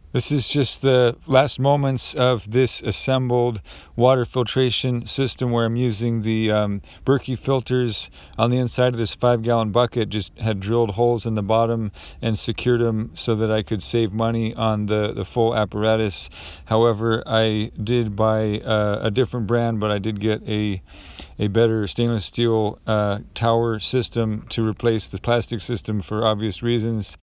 This is just the last moments of this assembled water filtration system where I'm using the Berkey filters on the inside of this 5-gallon bucket. Just had drilled holes in the bottom and secured them so that I could save money on the full apparatus. However, I did buy a different brand, but I did get a better stainless steel tower system to replace the plastic system for obvious reasons.